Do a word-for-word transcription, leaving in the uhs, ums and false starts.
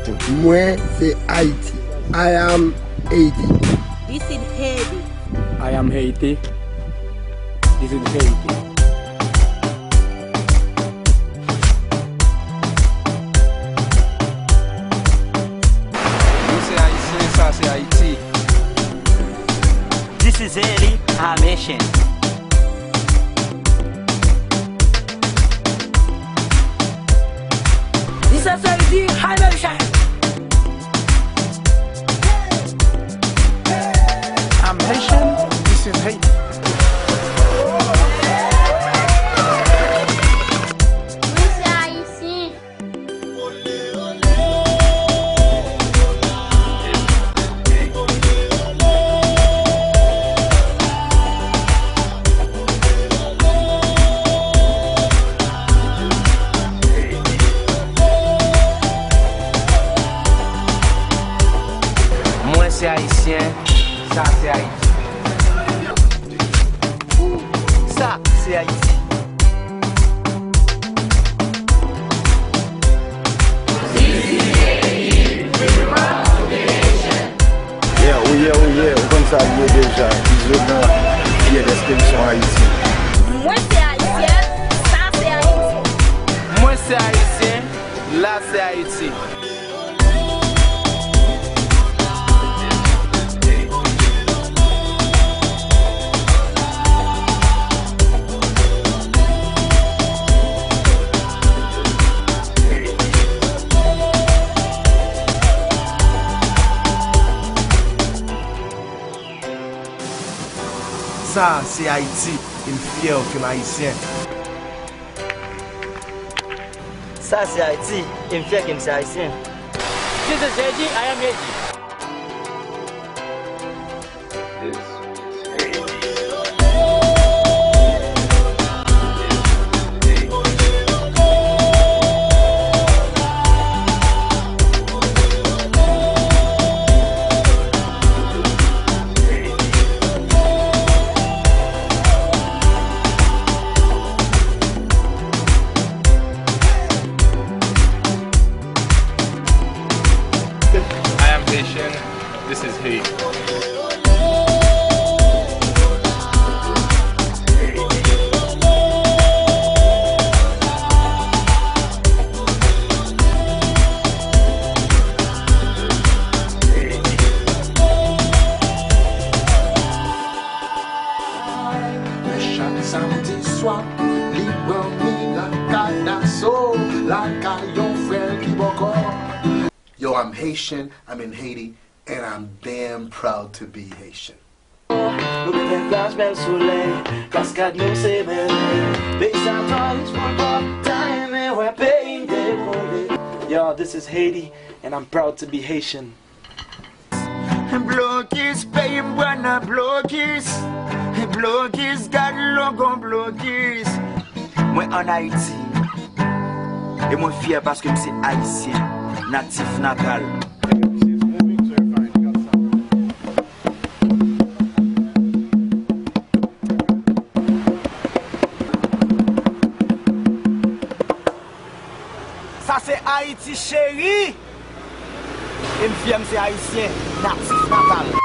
Moi, c'est Haïti. I am Haiti. This is Haiti. I am Haiti. This is Haiti. Moi, c'est Haïtien, ça, c'est Haïti. This is Haiti. I'm Haitian. This is Haiti. I'm Haitian. I'm Haitian. This is Haiti. Moi, c'est Haïtien, ça, c'est Haïti. Ça, c'est Haïti. Yeah, oh yeah, oh yeah, on comme ça, il est déjà. Ils ont il y a des expéditions haïtiennes. Moi, c'est Haïtien. Ça, c'est Haïti. Moi, c'est Haïtien, là, c'est Haïti. Ça, c'est Haïti, une fière comme haïtien. Ça, c'est Haïti. Il me fait comme c'est haïtien. This is Haiti. I am Haiti. This is Haiti. Chaque samedi soir, libre mi la cadasso, la caillon frère qui encore. Yo, I'm Haitian, I'm in Haiti, and I'm damn proud to be Haitian. Nous bevons glace, belle soleil, cascade nous c'est belle. Pays à toi, it's one more time, and we're paying the Yo, this is Haiti, and I'm proud to be Haitian. Blokis, paye buena blokis. Blokis, garde logon blokis. Moi en Haïti, et moi fier parce que je suis haïtien, natif natal. Ça, c'est Haïti, chérie. Une femme, c'est haïtien, natif natal.